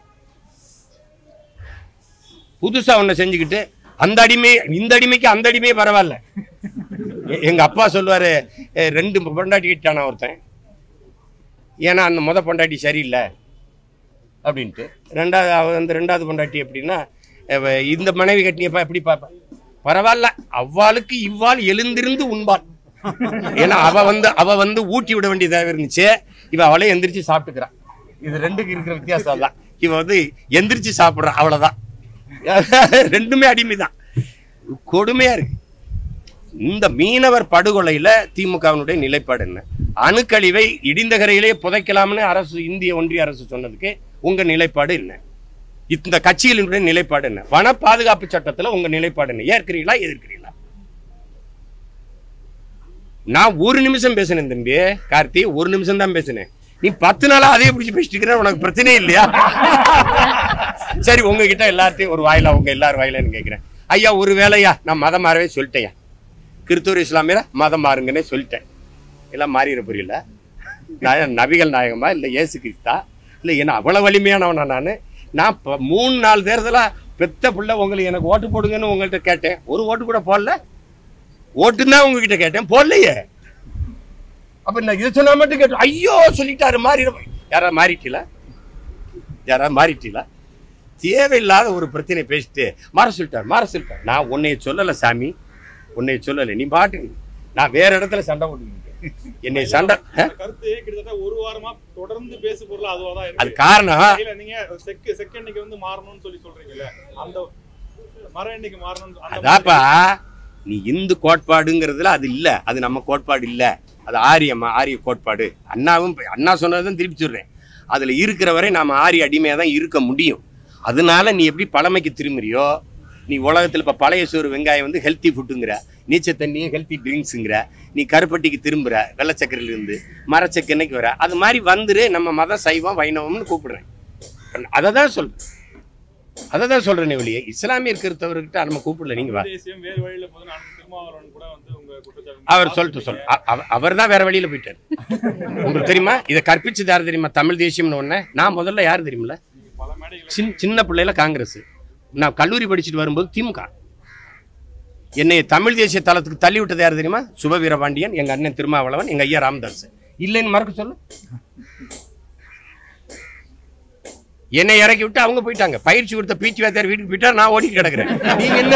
புதுசாக ஒன்று செஞ்சுக்கிட்டு அந்த அடிமை இந்த அடிமைக்கு அந்த அடிமையே பரவாயில்ல. எங்கள் அப்பா சொல்லுவார், ரெண்டு பொண்டாட்டி கிட்டானா ஒருத்தன், ஏன்னா அந்த முத பொண்டாட்டி சரியில்லை அப்படின்ட்டு. ரெண்டாவது அந்த ரெண்டாவது பொண்டாட்டி எப்படின்னா, இந்த மனைவி கட்டினியப்பா எப்படி பார்ப்பா, பரவாயில்ல அவ்வாளுக்கு இவ்வாள் எழுந்திருந்து உண்பாள். ஏன்னா அவ வந்து அவ வந்து ஊட்டி விட வேண்டிய தேவை இருந்துச்சு, இவ அவளே எந்திரிச்சு சாப்பிட்டுக்கிறான். இது ரெண்டுக்கு இருக்கிற வித்தியாசம் தான். இவ வந்து எந்திரிச்சு சாப்பிட்றான், அவ்வளவுதான். ரெண்டுமே அடிமைதான். கொடுமையா இருக்கு. இந்த மீனவர் படுகொலையில திமுகவினுடைய நிலைப்பாடு என்ன? அணுக்கழிவை இடிந்த கரையிலே புதைக்கலாம்னு அரசு, இந்திய ஒன்றிய அரசு சொன்னதுக்கு உங்க நிலைப்பாடு என்ன? இந்த கட்சிகளினுடைய நிலைப்பாடு என்ன? வன பாதுகாப்பு சட்டத்துல உங்க நிலைப்பாடு என்ன? ஏற்கிறீங்களா எதிர்க்கிறீங்களா? நான் ஒரு நிமிஷம் பேசினேன் தம்பி கார்த்தி, ஒரு நிமிஷம் தான் பேசினேன். நீ பத்து நாளா அதே பிடிச்சி பேசிட்டு இருக்கிற, உனக்கு பிரச்சனையே இல்லையா? சரி, உங்ககிட்ட எல்லாத்தையும் ஒரு வாயிலா, உங்க எல்லாரும் வாயிலான்னு கேட்கிறேன். ஐயா ஒரு வேலையா நான் மதம் மாறவே சொல்லிட்டேன், கிறிஸ்துவ இஸ்லாமியரா மதம் மாறுங்கன்னே சொல்லிட்டேன். எல்லாம் மாறிட புரியல. நான் நபிகள் நாயகமா இல்லை இயேசு கிறிஸ்தா இல்லை என்ன அவ்வளவு வலிமையானவனா? நான் நான் இப்போ மூணு நாலு தேர்தலா பெத்த பிள்ளை உங்களுக்கு எனக்கு ஓட்டு போடுங்கன்னு உங்கள்கிட்ட கேட்டேன், ஒரு ஓட்டு கூட போடல. ஓட்டுன்னா உங்ககிட்ட கேட்டேன், போடலையே. அப்ப நான் இதை சொன்னா மட்டும் கேட்டேன், ஐயோ சொல்லிட்டாரு மாறி. யாராவது மாறிட்டீங்களா? யாராவது மாறிட்டீங்களா? தேவையில்லாத ஒரு பிரச்சனை பேசிட்டு மாற சொல்லிட்டார் மாற சொல்லிட்டார். நான் உன்னைய சொல்லலை சாமி, உன்னைய சொல்லலை, நீ பாட்டு. நான் வேற இடத்துல சண்டை போட்டு என்னை சண்டை கருத்து கிட்டத்தட்ட ஒரு வாரமா தொடர்ந்து பேசு பொருள் அதுவாதான் இருக்கு. அது காரணம் நீங்க செகண்ட் வந்து மாறணும்னு சொல்லி சொல்றீங்கல்ல, அந்த மர எண்ணிக்கை மாறணும். அதாப்பா, நீ இந்து கோட்பாடுங்கிறதுல அது இல்ல, அது நம்ம கோட்பாடு இல்ல, அது ஆரியம்மா ஆரிய கோட்பாடு. அண்ணாவும் அண்ணா சொன்னதான் திருப்பி சொல்றேன். அதுல இருக்கிற வரை நாம ஆரிய அடிமையா தான் இருக்க முடியும். அதனால நீ எப்படி பழமைக்கு திரும்புறியோ, நீ உலகத்தில் இப்போ பழைய சோறு வெங்காயம் வந்து ஹெல்த்தி ஃபுட்டுங்கிற, நீச்சல் தண்ணியும் ஹெல்த்தி ட்ரிங்க்ஸுங்கிற, நீ கருப்பட்டிக்கு திரும்புற வெள்ளச்சக்கரையிலிருந்து மரச்சக்கரைக்கு வர, அது மாதிரி வந்துரு. நம்ம மதம் சைவம் வைணவம்னு கூப்பிடுறேன். அதை தான் சொல்றேன், அதை தான் சொல்றேன். வெளியே இஸ்லாமியர் கிறிஸ்தவர்கிட்ட நம்ம கூப்பிடல. நீங்க வா, அவர் சொல்லிட்டு சொல் அவர் தான் வேற வழியில போயிட்டாரு. உங்களுக்கு தெரியுமா? இதை கற்பிச்சது யாரு தெரியுமா? தமிழ் தேசியம்னு ஒண்ணு. நான் முதல்ல யாரு தெரியுமில்ல, சின்ன பிள்ளையில காங்கிரஸ், நான் கல்லூரி படிச்சுட்டு வரும்போது திமுக. என்னை தமிழ் தேசிய தளத்துக்கு தள்ளி விட்டது யாரு தெரியுமா? சுபவீர பாண்டியன், எங்க அண்ணன் திருமாவளவன், எங்க ஐயா ராமதாஸ். இல்லைன்னு மறக்க சொல்லு. என்னை இறக்கி விட்டு அவங்க போயிட்டாங்க. பயிற்சி கொடுத்த பீச்சு வாத்தியார் வீட்டுக்கு போயிட்டா, நான் ஓடிட்டு கிடக்குறேன். நீங்க என்ன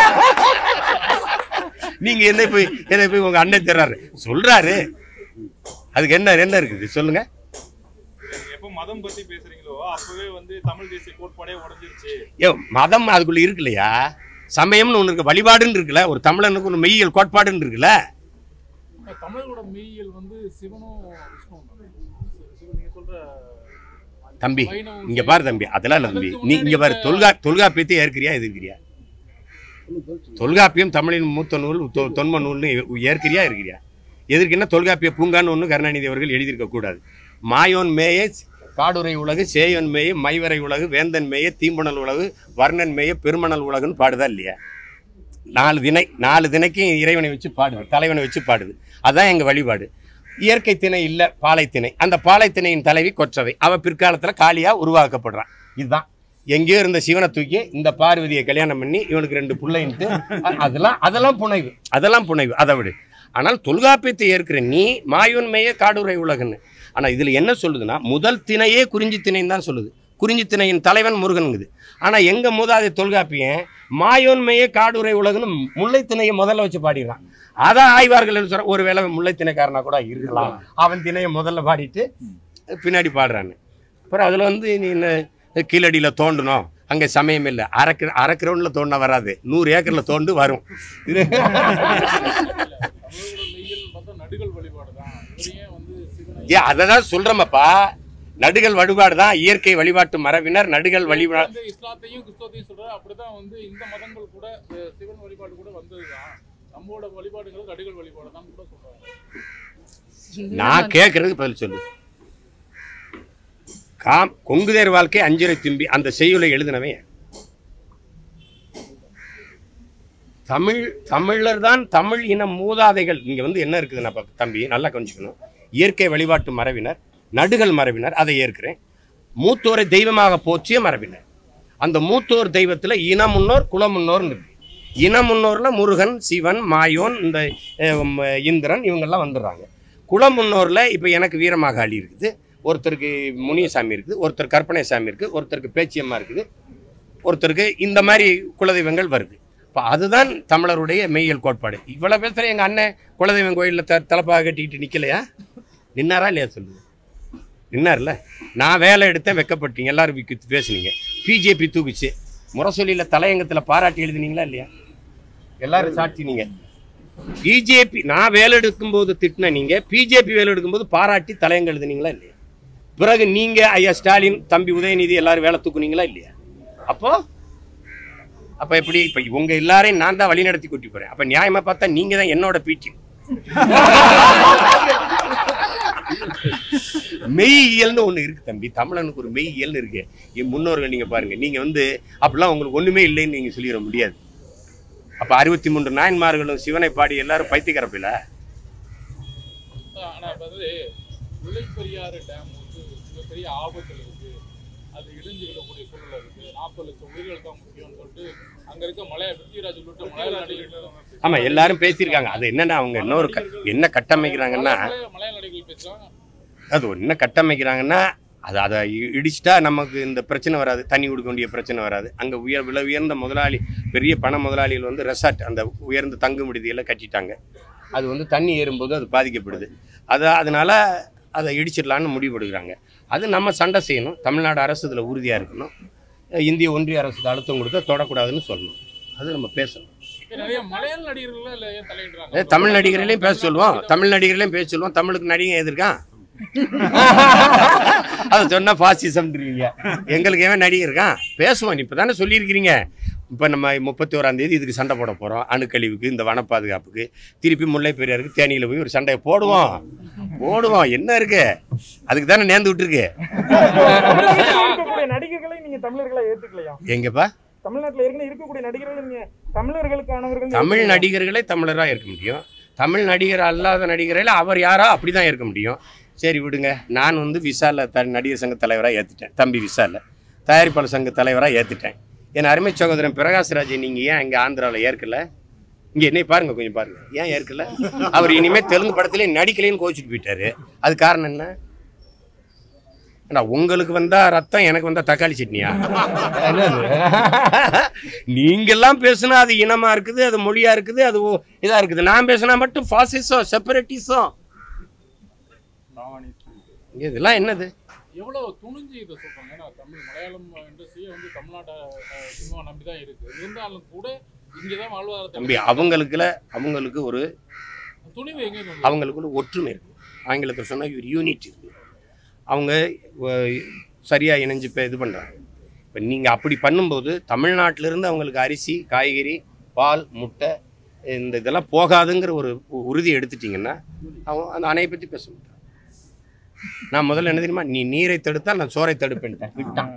நீங்க என்ன போய் என்ன போய் உங்க அண்ணன் தர்றாரு சொல்றாரு, அதுக்கு என்ன என்ன இருக்குது சொல்லுங்க. மதம் பத்தி பேசுறீங்களோ அப்பவே வந்து தமிழ் தேசிய கோட்பாடே உடைஞ்சிருச்சு. ஏ மதம் அதுக்குள்ள இருக்கு இல்லையா? சமயம்னு ஒண்ணு இருக்கு, வழிபாடுன்னு இருக்குல்ல, ஒரு தமிழனுக்கு ஒரு மெய்யியல் கோட்பாடுன்னு இருக்குல்ல. தமிழோட மெய்யியல் வந்து சிவனும் விஷ்ணுவும். நீங்க சொல்ற தம்பி இங்க பாரு தம்பி, அதெல்லாம் இல்ல தம்பி. நீ இங்க பாரு, தொல்கா தொல்காப்பியத்தை ஏற்கிறியா எதிர்க்கிறியா? தொல்காப்பியம் தமிழின் மூத்த நூல், தொன்ம நூல்னு ஏற்கிறியா இருக்கிறியா? எதிர்க்குன்னா தொல்காப்பிய பூங்கான்னு ஒண்ணு கருணாநிதி அவர்கள் எழுதியிருக்க கூடாது. மாயோன் மேய காடுரை உலகு, சேயோன் மேய மைவரை உலகு, வேந்தன் மேய தீம்புணல் உலகு, வர்ணன் மேய பெருமணல் உலகுன்னு பாடுதா இல்லையா? நாலு திணை, நாலு திணைக்கும் இறைவனை வச்சு பாடுது, தலைவனை வச்சு பாடுது. அதுதான் எங்க வழிபாடு. இயற்கை திணை இல்ல, பாலை திணை. அந்த பாலை திணையின் தலைவி கொற்றவை, அவ பிற்காலத்துல காளியா உருவாக்கப்படுறான். இதுதான் எங்கேயோ இருந்த சிவனை தூக்கி இந்த பார்வதியை கல்யாணம் பண்ணி இவனுக்கு ரெண்டு பிள்ளைன்ட்டு, அதெல்லாம் அதெல்லாம் புனைவு, அதெல்லாம் புனைவு, அதை விடு. ஆனால் தொல்காப்பியத்தை ஏற்கிற நீ மாயோன் மேய காடுரை உலகுன்னு. ஆனால் இதில் என்ன சொல்லுதுன்னா, முதல் திணையே குறிஞ்சி திணைன்னு தான் சொல்லுது. குறிஞ்சி திணையின் தலைவன் முருகனுங்குது. ஆனால் எங்கள் மூதாதை தொல்காப்பியன் மாயோன்மையே காடுரை உலகுன்னு முல்லை திணையை முதல்ல வச்சு பாடிடுறான். அதான் ஆய்வார்கள் சொல்ற, ஒரு வேளை முல்லை திணைக்காரனா கூட இருக்கலாம், அவன் திணையை முதல்ல பாடிட்டு பின்னாடி பாடுறான்னு. அப்புறம் அதில் வந்து நீ கீழடியில் தோண்டணும், அங்கே சமயம் இல்லை, அரை அரை கிரவுண்டில் தோண்டினா வராது, நூறு ஏக்கரில் தோண்டு வரும். இது நடுகள் வழிபாடு தான். வந்து சிவனை ஏ அதை தான் சொல்றோமப்பா. நடுகள் வழிபாடு தான் இயற்கை வழிபாட்டு மரபினர். நடுகள் வழிபாடு இஸ்லாத்தையும் கிறிஸ்தவத்தையும் சொல்ற அப்படிதான் வந்து இந்த மதங்கள் கூட சிவன் வழிபாடு கூட வந்ததுதான். நம்மளோட வழிபாடுங்கிறது நடுகள் வழிபாடு தான் கூட சொல்றாங்க. நான் கேட்கறதுக்கு பதில் சொல்லு. காம் கொங்குதேர் வாழ்க்கை அஞ்சுரை தும்பி அந்த செய்யுளை எழுதினவன் தமிழ் தமிழர் தான். தமிழ் இன மூதாதைகள். இங்க வந்து என்ன இருக்குதுன்னா தம்பி நல்லா கொஞ்சிக்கணும். இயற்கை வழிபாட்டு மரபினர், நடுகள் மரபினர், அதை ஏற்கிறேன். மூத்தோரை தெய்வமாக போற்றிய மரபினர். அந்த மூத்தோர் தெய்வத்தில் இன முன்னோர் குல முன்னோர்னு இருக்கு. இன முன்னோர்ல முருகன், சிவன், மாயோன், இந்த இந்திரன் இவங்கெல்லாம் வந்துடுறாங்க. குல முன்னோர்ல இப்போ எனக்கு வீரமாகாளி இருக்குது, ஒருத்தருக்கு முனியசாமி இருக்குது, ஒருத்தர் கற்பனை சாமி இருக்குது, ஒருத்தருக்கு பேச்சியம்மா இருக்குது, ஒருத்தருக்கு இந்த மாதிரி குலதெய்வங்கள் வருது. இப்போ அதுதான் தமிழருடைய மெய்யியல் கோட்பாடு. இவ்வளோ பேசுகிற எங்கள் அண்ணன் குலதெய்வம் கோயிலில் த தலைப்பாக கட்டிக்கிட்டு நிற்கலையா? நின்னாரா இல்லையா சொல்லுது? நின்னார்ல. நான் வேலை எடுத்தேன், வெக்கப்பட்டீங்க, எல்லாரும் விற்று பேசுனீங்க. பிஜேபி தூக்குச்சு, முரசொலியில் தலையங்கத்தில் பாராட்டி எழுதினீங்களா இல்லையா? எல்லாரும் சாட்சி. நீங்கள் பிஜேபி நான் வேலை எடுக்கும்போது திட்டின நீங்கள் பிஜேபி வேலை எடுக்கும்போது பாராட்டி தலையங்க எழுதினீங்களா இல்லையா? பிறகு நீங்கள் ஐயா ஸ்டாலின், தம்பி உதயநிதி எல்லாரும் வேலை தூக்குனீங்களா இல்லையா? அப்போ அப்போ எப்படி? இப்போ உங்க எல்லாரையும் நான் தான் வழி நடத்தி கூட்டி போறேன். அப்போ நியாயமா பார்த்தா நீங்க தான் என்னோட பீட்டி. மெய்யியல்னு ஒன்று இருக்கு தம்பி. தமிழனுக்கு ஒரு மெய்யியல்னு இருக்கு. என் முன்னோர்கள் நீங்க பாருங்க. நீங்க வந்து அப்படிலாம் உங்களுக்கு ஒண்ணுமே இல்லைன்னு நீங்க சொல்லிட முடியாது. அப்ப அறுபத்தி மூன்று நாயன்மார்களும் சிவனை பாடி எல்லாரும் பைத்தியக்கரப்பில. ஆனா வந்து முல்லைப்பெரியாறு டேம் வந்து மிகப்பெரிய ஆபத்தில் இருக்கு. அது இடிஞ்சு விடக்கூடிய சூழல் இருக்கு. நாற்பது லட்சம் உயிர்கள் தான் முக்கியம்னு சொல்லிட்டு அங்க இருக்க மலைய பிருத்திவிராஜ் உள்ளிட்ட மலையாள நடிகர்கள் ஆமா எல்லாரும் பேசியிருக்காங்க. அது என்னன்னா அவங்க இன்னொரு என்ன கட்டமைக்கிறாங்கன்னா மலையாள நடிகர்கள் பேசுறாங்க. அது என்ன கட்டமைக்கிறாங்கன்னா அது அதை இடிச்சிட்டா நமக்கு இந்த பிரச்சனை வராது, தண்ணி கொடுக்க வேண்டிய பிரச்சனை வராது. அங்கே உயர் விலை உயர்ந்த முதலாளி, பெரிய பண முதலாளிகள் வந்து ரெசார்ட், அந்த உயர்ந்த தங்கும் விடுதியெல்லாம் கட்டிட்டாங்க. அது வந்து தண்ணி ஏறும்போது அது பாதிக்கப்படுது. அதை அதனால அதை இடிச்சிடலான்னு முடிவெடுக்கிறாங்க. அது நம்ம சண்டை செய்யணும். தமிழ்நாடு அரசு இதில் உறுதியாக இருக்கணும். இந்திய ஒன்றிய அரசுக்கு அழுத்தம் கொடுத்தா தொடக்கூடாதுன்னு சொல்லணும். அது நம்ம பேசணும். மலையாள நடிகர்கள் தமிழ் நடிகர்களையும் பேச சொல்லுவோம். தமிழ் நடிகர்களையும் பேச சொல்லுவோம். தமிழுக்கு நடிகை எதிர்க்கான் அதை சொன்னா பாசிசம்ன்றீங்க. எங்களுக்கு ஏன் நடிகை இருக்கான் பேசுவோம். இப்போ தானே சொல்லியிருக்கிறீங்க. இப்போ நம்ம முப்பத்தி ஓராம் தேதி இதுக்கு சண்டை போட போகிறோம். அணுக்கழிவுக்கு, இந்த வன பாதுகாப்புக்கு, திருப்பி முல்லை பெரியாருக்கு தேனியில் போய் ஒரு சண்டையை போடுவோம் போடுவோம் என்ன இருக்கு? அதுக்கு தானே நேர்ந்து விட்டுருக்கு. நடிகர்களை நீங்க தமிழர்களை ஏத்துக்கலையா? எங்கப்பா தமிழ்நாட்டில் ஏற்கனவே இருக்கக்கூடிய நடிகர்கள் நீங்க தமிழர்களுக்கானவர்கள். தமிழ் நடிகர்களை தமிழராக இருக்க முடியும். தமிழ் நடிகர் அல்லாத நடிகர்களை அவர் யாரோ அப்படிதான் இருக்க முடியும். சரி விடுங்க. நான் வந்து விசால த நடிகர் சங்க தலைவராக ஏற்றுட்டேன். தம்பி விசால தயாரிப்பாளர் சங்க தலைவராக ஏற்றுட்டேன். என் அருமை சகோதரன் பிரகாஷ்ராஜை நீங்கள் ஏன் இங்கே ஆந்திராவில் ஏற்கல? இங்கே என்னை பாருங்க, கொஞ்சம் பாருங்க, ஏன் ஏற்கல? அவர் இனிமேல் தெலுங்கு படத்திலே நடிக்கலைன்னு கோச்சிட்டு போயிட்டாரு. அது காரணம் என்ன? ஏன்னா உங்களுக்கு வந்தா ரத்தம், எனக்கு வந்தா தக்காளி சட்னியா? நீங்கெல்லாம் பேசுனா அது இனமா இருக்குது, அது மொழியா இருக்குது, அது இதா இருக்குது. நான் பேசுனா மட்டும் ஃபாசிசம், செப்பரேட்டிசம். இதெல்லாம் என்னது? எவ்வளவு துணிஞ்சு இதை சொல்றாங்க. ஏன்னா தமிழ் மலையாளம் இண்டஸ்ட்ரியே வந்து தமிழ்நாட்டை சினிமா நம்பி தான் இருக்கு. இருந்தாலும் கூட இங்கதான் வாழ்வாதாரத்தை தம்பி அவங்களுக்குல அவங்களுக்கு ஒரு துணிவு எங்க அவங்களுக்கு ஒரு ஒற்றுமை இருக்கு. ஆங்கிலத்தில் சொன்னா ஒரு யூனிட் இருக்கு. அவங்க சரியாக இணைஞ்சு இப்போ இது பண்ணுறாங்க. இப்போ நீங்கள் அப்படி பண்ணும்போது தமிழ்நாட்டிலேருந்து அவங்களுக்கு அரிசி, காய்கறி, பால், முட்டை இந்த இதெல்லாம் போகாதுங்கிற ஒரு உறுதி எடுத்துட்டிங்கன்னா அவன் அந்த அணையை பற்றி பேச மாட்டான். நான் முதல்ல என்ன தெரியுமா, நீ நீரை தடுத்தால் நான் சோறை தடுப்பேன்ட்டேன், விட்டான்.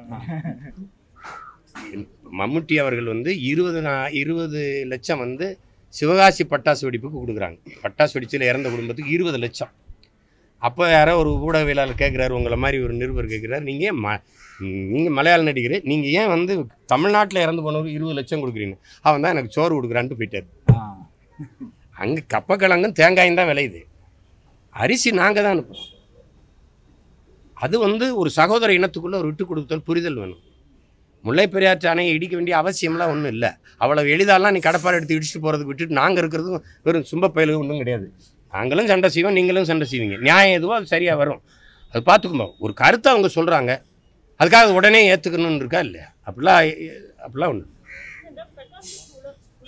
மம்முட்டி அவர்கள் வந்து இருபது இருபது லட்சம் வந்து சிவகாசி பட்டாசு வெடிப்புக்கு கொடுக்குறாங்க. பட்டாசு வெடிச்சில் இறந்த குடும்பத்துக்கு இருபது லட்சம். அப்போ யாரோ ஒரு ஊடகவியலாளர் கேட்குறாரு, உங்களை மாதிரி ஒரு நிருபர் கேட்குறாரு, நீங்கள் ம நீங்கள் மலையாள நடிகர், நீங்கள் ஏன் வந்து தமிழ்நாட்டில் இறந்து போனவருக்கு இருபது லட்சம் கொடுக்குறீங்க? அவன் தான் எனக்கு சோறு கொடுக்குறான்ட்டு போயிட்டார். அங்கே கப்பக்கிழங்கும் தேங்காயும் தான் விளையுது, அரிசி நாங்கள் தான் அனுப்புகிறோம். அது வந்து ஒரு சகோதர இனத்துக்குள்ளே ஒரு விட்டு கொடுத்தல் புரிதல் வேணும். முல்லை பெரியாற்று அணையை இடிக்க வேண்டிய அவசியம்லாம் ஒன்றும் இல்லை. அவ்வளோ எளிதாலாம் நீ கடப்பாறை எடுத்து இடிச்சுட்டு போகிறதுக்கு விட்டுட்டு நாங்கள் இருக்கிறதும் வெறும் சும்ப பயிலுக்கு ஒன்றும் கிடையாது. நாங்களும் சண்டை செய்வோம், நீங்களும் சண்டை செய்வீங்க. நியாயம் எதுவோ அது சரியாக வரும். அது பார்த்துக்குமா. ஒரு கருத்தை அவங்க சொல்கிறாங்க, அதுக்காக உடனே ஏற்றுக்கணும்னு இருக்கா இல்லையா? அப்படிலாம் அப்படிலாம் ஒன்று.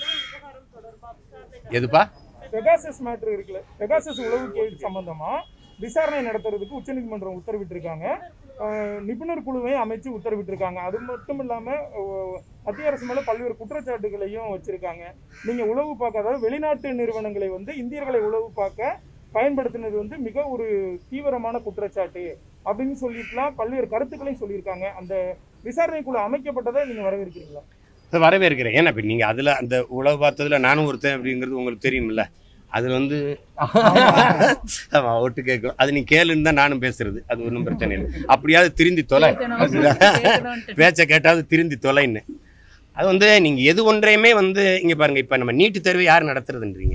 எதுப்பா பெகாசஸ் மேட்டர் இருக்குல்ல, பெகாசஸ் உளவு கேள்வி சம்பந்தமா விசாரணை நடத்துறதுக்கு உச்சநீதிமன்றம் உத்தரவிட்டிருக்காங்க. நிபுணர் குழுவையும் அமைச்சு உத்தரவிட்டிருக்காங்க. அது மட்டும் இல்லாமல் மத்திய அரசு மேலே பல்வேறு குற்றச்சாட்டுகளையும் வச்சிருக்காங்க. நீங்கள் உளவு பார்க்க, அதாவது வெளிநாட்டு நிறுவனங்களை வந்து இந்தியர்களை உளவு பார்க்க பயன்படுத்தினது வந்து மிக ஒரு தீவிரமான குற்றச்சாட்டு அப்படின்னு சொல்லிட்டுலாம் பல்வேறு கருத்துக்களையும் சொல்லியிருக்காங்க. அந்த விசாரணை குழு அமைக்கப்பட்டதை நீங்கள் வரவேற்கிறீங்களா? வரவேற்கிறேன். ஏன்னா இப்போ நீங்கள் அதில் அந்த உளவு பார்த்ததில் நானும் ஒருத்தன் அப்படிங்கிறது உங்களுக்கு தெரியுமில்ல. அதில் வந்து ஆமாம் ஒட்டு கேட்கும். அது நீ கேளுன்னு தான் நானும் பேசுறது. அது ஒன்றும் பிரச்சனை இல்லை. அப்படியாவது திருந்தி தொலை, பேச்சை கேட்டாவது திருந்தி தொலைன்னு. அது வந்து நீங்கள் எது ஒன்றையுமே வந்து இங்கே பாருங்கள். இப்போ நம்ம நீட்டு தேர்வை யார் நடத்துறதுன்றீங்க?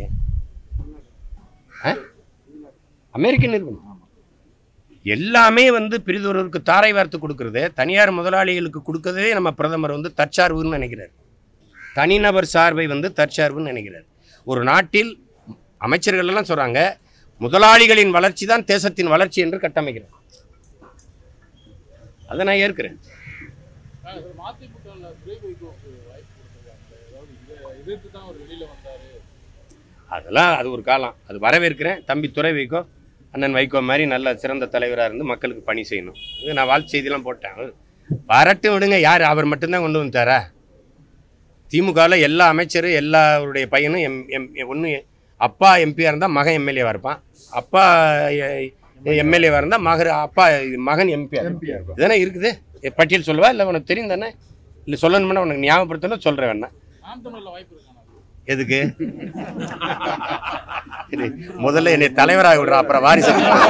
அமெரிக்க நிறுவனம். எல்லாமே வந்து பிரிதொருவருக்கு தாரை வார்த்து கொடுக்கறது, தனியார் முதலாளிகளுக்கு கொடுக்கறதே நம்ம பிரதமர் வந்து தற்சார்புன்னு நினைக்கிறார். தனிநபர் சார்பை வந்து தற்சார்புன்னு நினைக்கிறார். ஒரு நாட்டில் அமைச்சர்கள் எல்லாம் சொல்றாங்க, முதலாளிகளின் வளர்ச்சி தான் தேசத்தின் வளர்ச்சி என்று கட்டமைக்கிறார். அதை நான் ஏற்கிறேன். அதெல்லாம் அது ஒரு காலம். அது வரவேற்கிறேன். தம்பி துரை வைகோ, அண்ணன் வைகோ மாதிரி நல்ல சிறந்த தலைவராக இருந்து மக்களுக்கு பணி செய்யணும். இது நான் வாழ்த்து செய்திலாம் போட்டேன். வரட்டும் விடுங்க. யார் அவர் மட்டும்தான் கொண்டு வந்துட்டாரா? திமுகவில் எல்லா அமைச்சரும் எல்லாருடைய பையனும் எம் எம் ஒன்று அப்பா எம்பியாக இருந்தால் மகன் எம்எல்ஏவாக இருப்பான். அப்பா எம்எல்ஏவாக இருந்தால் மகர் அப்பா மகன் எம்பியாக இருப்பான். இதெல்லாம் இருக்குது. பட்டியல் சொல்லுவா இல்லை உனக்கு தெரியும் தானே? இல்லை சொல்லணும்னா உனக்கு ஞாபகப்படுத்தணும் சொல்கிறேன் வேணா. எதுக்கு? முதல்ல என்னை தலைவராக விடுறா, அப்புறம் வாரிசு.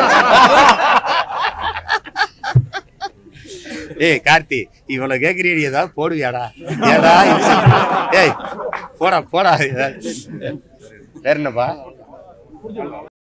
ஏய் கார்த்தி, இவ்வளவு கேட்குறீ, ஏதாவது போடுவியாடா? ஏடா ஏய் போடா போடா. வேற என்னப்பா?